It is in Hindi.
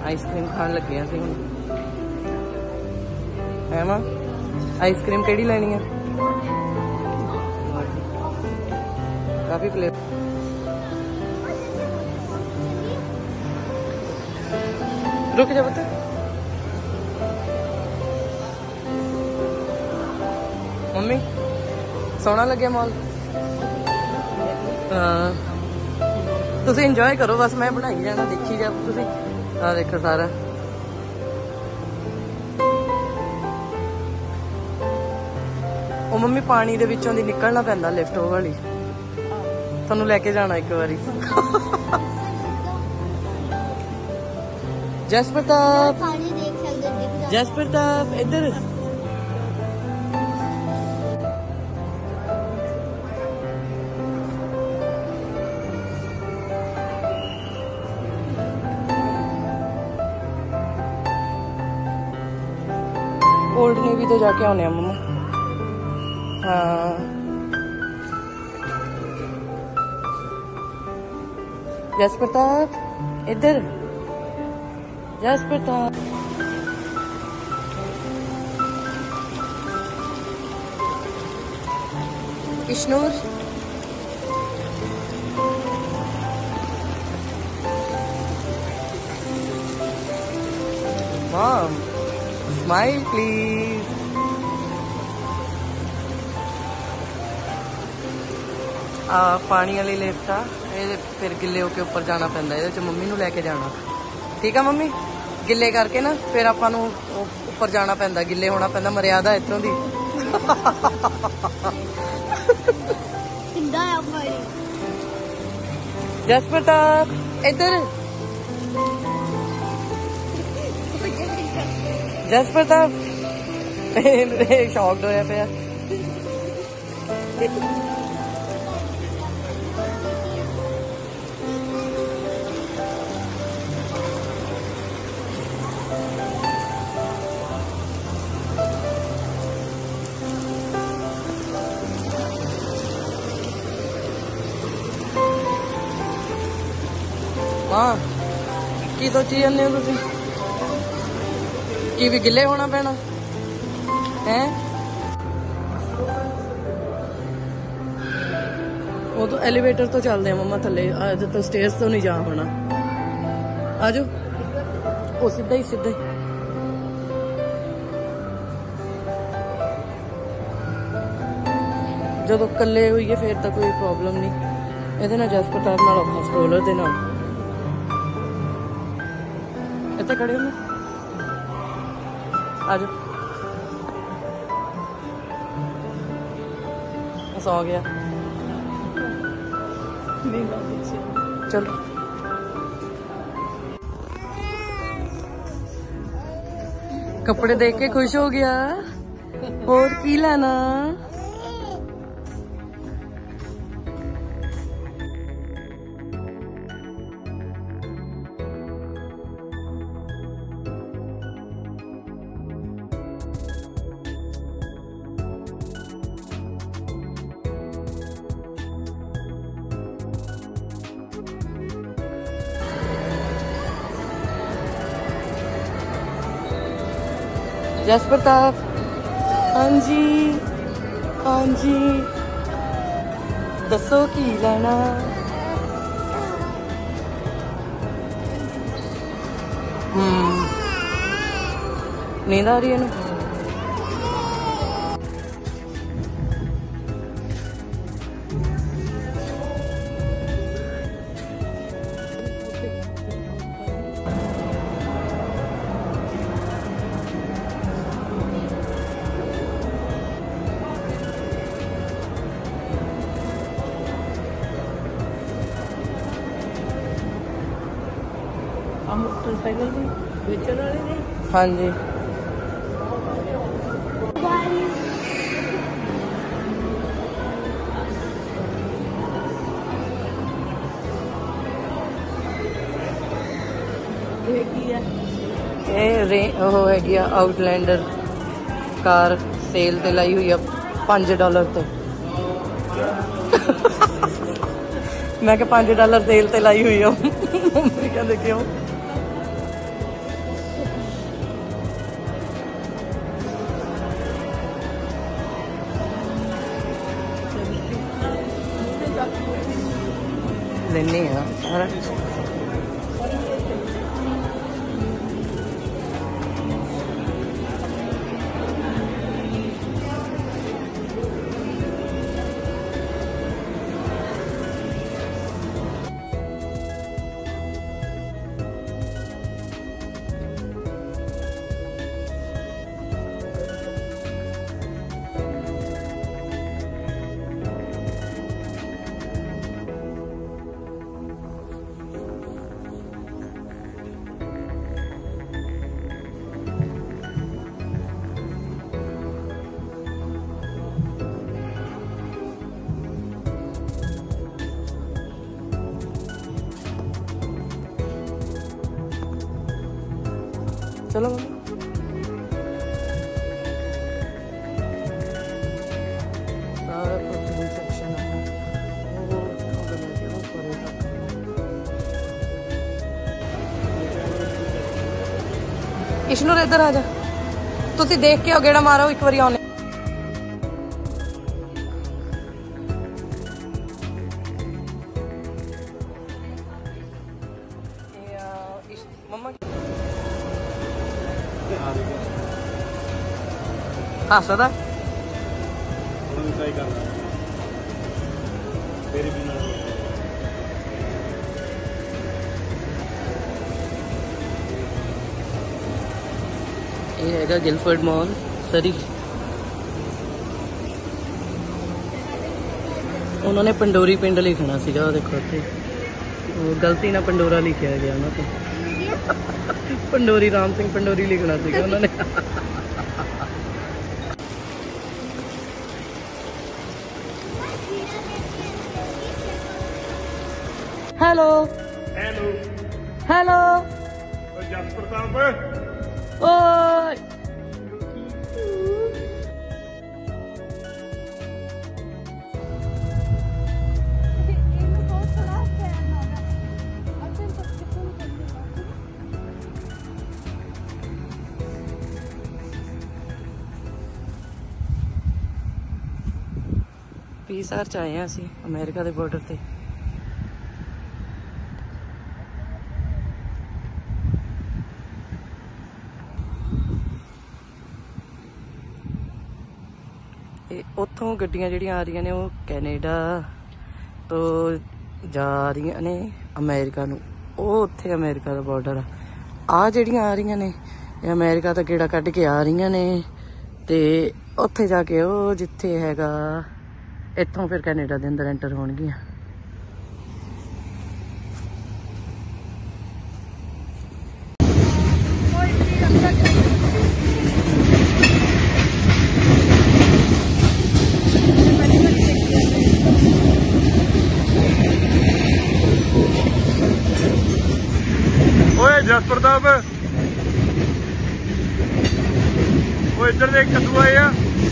आइसक्रीम खान लगे सी हुण है मां। आइसक्रीम केड़ी लेनी है? काफी फ्लेवर। रुक जा पुत्त। मम्मी सोहना लगे मॉल। हाँ तुसी इंजॉय करो बस, मैं बनाई जाना देखी जा। तुसी हाँ देखो सारा ओ मम्मी पानी दे विचों दी निकलना पैंदा लिफ्ट ओ वाली, थानू लेके जाना एक बारी। जस प्रताप, जस प्रताप इधर। ओल्ड नेवी तो जाके आने मम्मा। हाँ जस प्रताप इधर, Jas Pratap. Ishnoor mom smile please. पानी वाली लिफ्ट आ, फिर गिले होके ऊपर जाना पैंदा, ये मम्मी नू लेके जाना। ठीक है मम्मी, गिले करके ना फिर आपां नू ऊपर जाना पैंदा, गिले होना पैंदा, मर्यादा इत्थों दी। जस प्रताप इधर, जस प्रताप शॉक्ड होया पिया। हाँ की सोची जाने हो तुसी कि भी गिले होना पैना है? वो तो एलिवेटर तो चलते हैं मम्मा थले, तो स्टेयर्स तो नहीं जा होना। आजो वो सीधा ही सीधा ही। जो कले हुई है फिर तो कोई प्रॉब्लम नहीं। ये जस प्रताप नाल औखा स्ट्रोलर दे नाल। इतने खड़े हो आज सो गया। चलो कपड़े देख के खुश हो गया। और की लाना? जस प्रताप हाँ जी, हाँ जी दसो की लेना? नींद आ रही है ना? मोटरसाइकिल भी बेचने वाले ने। हाँ जी हैगी आउटलैंडर कार सेल ते लाई हुई है $5 ते। मैं क्या $5 सेल ते लाई हुई है। मम्मी कहते क्यों? लेने सारा चलो सेक्शन इशनूर इधर आ जा तुसी देख के गेड़ा मारो एक बारी आने मम्मा हाँ सदा ये हैगा गिलफर्ड मॉल सरी उन्होंने पंडोरी पिंड लिखना सीगा देखो इत्थे गलती ना पंडोरा लिखा गया ना तो पंडोरी राम सिंह पंडोरी लिखना सीगा उन्होंने हेलो हेलो हेलो जस प्रताप ओए पीएसआर च आए हैं असी अमेरिका के बॉर्डर से उतों गड्डियां जिहड़ियां आ रही ने वो कैनेडा तो जा रही ने अमेरिका नूं उत्थे अमेरिका का बॉर्डर आ जिहड़ियां आ रही ने अमेरिका तो गेड़ा कढ़ के आ रही ने ते उत्थे जाके वो जिथे हैगा इत्थों फिर कैनेडा दे अंदर एंटर होणगियां जस प्रताप वो इधर देख कद्दू आए आ